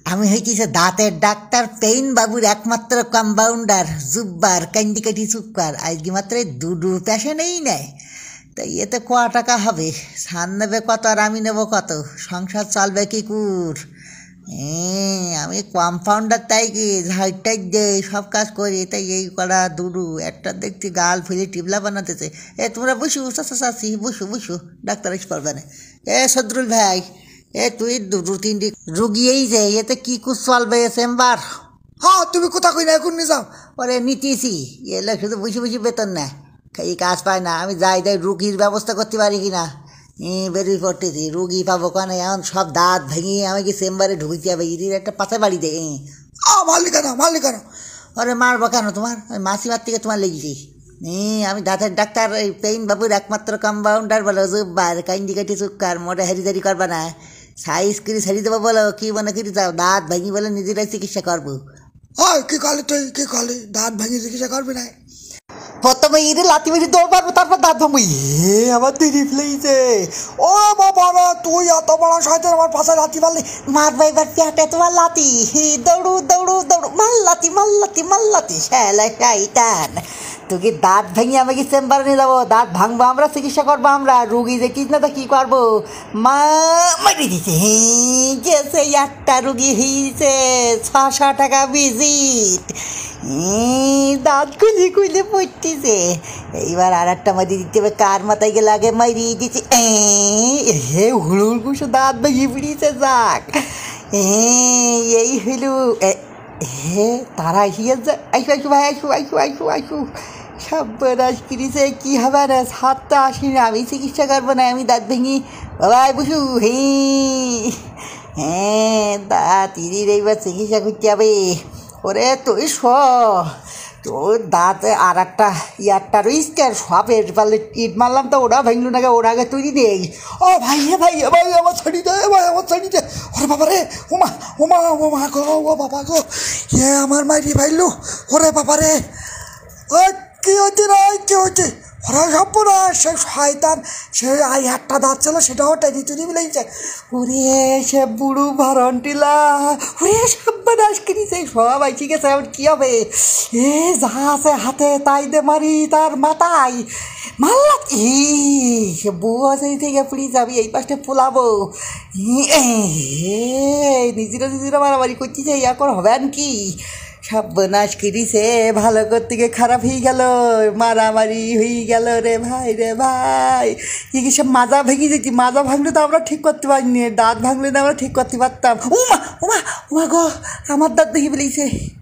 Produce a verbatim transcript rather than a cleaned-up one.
আমি হইতেছে দাঁতের ডাক্তার পেইন বাবুর একমাত্র কম্পাউন্ডার জুব্বার কান্দিকাটি চুক্কার আজকে মাত্র দুডু পেশেন্টই নেয়। তাই এতে ক টাকা হবে? সান নেবে কত আর আমি নেব কত? সংসার চলবে কি কুর? হ্যাঁ, আমি কম্পাউন্ডার তাই কি ঝাড়টাই দে সব কাজ করি। তাই এই করা দুডু একটা দেখছি গাল ফুলে টিবলা বানাতেছে। এ তোমরা বসু চাচা চাচি বসু বসু, ডাক্তার এসে পারবে না। এ সদরুল ভাই, এ তুই দুটো তিনটি রুগিয়েই যে এতে কি কুছ চলবে চেম্বার? হ্যাঁ, তুমি কোথা কই না এখন নিয়ে যাও। ওরে নিতেছি, এলে শুধু বসে বসে বেতন না, এই কাজ পায় না। আমি যাই যাই রুগীর ব্যবস্থা করতে পারি কি না বেরিয়ে পড়তেছি। রুগী পাবো কেন? এখন সব দাঁত ভেঙে আমাকে চেম্বারে ঢুকতে হবে। ইদির একটা পাশা বাড়ি দেয়। মারলি কেন মারলি কেন? ওরে মারবো কেন? তোমার ওই মাসিমার থেকে তোমার লেগেছি। আমি দাঁতের ডাক্তার এই পেইন বাবুর একমাত্র কম্পাউন্ডার বলো জুব্বার কাইন্দি কাটি চুক্কার। মোটে হেরিদারি করবা না, সাইজ করে সারি দেবো বলো। কি মনে করি যাও দাঁত ভেঙে বলে নিজেরাই চিকিৎসা করবো। হয় কি কালে তুই কি কালে দাঁত ভেঙে চিকিৎসা করবি না? প্রথমে ইরে লাতি মেরে দৌড় মারবো, তারপর দাঁত ভাঙবো। হে আমার দিদি ফেলেছে। ও বাবা রে, তুই এত বড় শয়তান, আমার পাশে লাতি মারলি। মারবো এবার পেটে তোমার লাতি। দৌড়ু দৌড়ু দৌড়ু মাল্লাতি মাল্লাতি মাল্লাতি শ্যালা শয়তান। তোকে দাঁত ভেঙে আমাকে চেম্বারে নিয়ে যাবো। দাঁত ভাঙবো আমরা, চিকিৎসা করবো আমরা। রুগী যে কিস না তা কী করবো? মা মারি দিছে গেছে একটা রুগী হয়েছে ছশো টাকা ভিজিট। দাঁত কুলি কুলি পড়তেছে। এইবার আর একটা মারি দিতে হবে। কার মাথায় গেলে আগে মারি দিচ্ছে। হে হুড়ুর কুসো দাঁত ভেঙে পড়িয়েছে। যাক এই হইল। হে তারা এসে আইসু আইসু ভাই আইসু আইসু আইসু আইসু সব রাজ কিরিছে। কী হবে রে? হাত তো আসি না, আমি চিকিৎসা করবো না, আমি দাঁত ভেঙি। বাবাই বসু। হে হ্যাঁ, দাঁত ইরির এইবার চিকিৎসা করতে হবে। ওরে তুই স তোর দাঁতে আর একটা ইয়ারটা রয়েছে আর সব এর পারলে ইট মারলাম তো ওরা ভাঙলো নাকি? ওর আগে তৈরি নেই। ও ভাই হে ভাই ভাই আমার ছাড়ি দে ভাই, আমার ছাড়ি দে। ওরে বাবা রে, ওমা ওমা ওমা গো, ও বাবা গো, এ আমার মাইরি ভাইলো। ওরে বাবা রে, ও কি হচ্ছে রে? কি হচ্ছে? ওরা সব না সে শয়তান, সে আই একটা দাঁত ছিল সেটাও টেনে চুরি মিলেছে। ওরে সে বুড়ো ভারন্টিলা, ওরে সব বানাস কিনেছে সব আইসি গেছে। এখন কী হবে? এ যা আছে হাতে তাই দে মারি তার মাথায় মাল্লা। সে বউ আছে থেকে পুড়ি যাবি, এই পাশটা পোলাবো। নিজেরা নিজেরা মারামারি করতেছে, এখন হবে আর কি? সব নাশ কিরিছে, ভালো করতে গিয়ে খারাপ হয়ে গেল, মারামারি হয়ে গেল রে ভাই রে ভাই। কি সব মাজা ভেঙে যেতি। মাজা ভাঙলে তো আমরা ঠিক করতে পারিনি, দাঁত ভাঙলে না আমরা ঠিক করতে পারতাম। উমা উমা উমা গো, আমার দাঁত ভেঙে ফেলেছে।